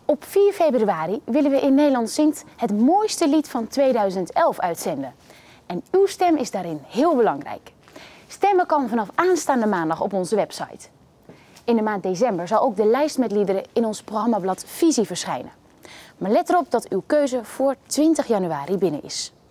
Op 4 februari willen we in Nederland Zingt het mooiste lied van 2011 uitzenden. En uw stem is daarin heel belangrijk. Stemmen kan vanaf aanstaande maandag op onze website. In de maand december zal ook de lijst met liederen in ons programmablad Visie verschijnen. Maar let erop dat uw keuze voor 20 januari binnen is.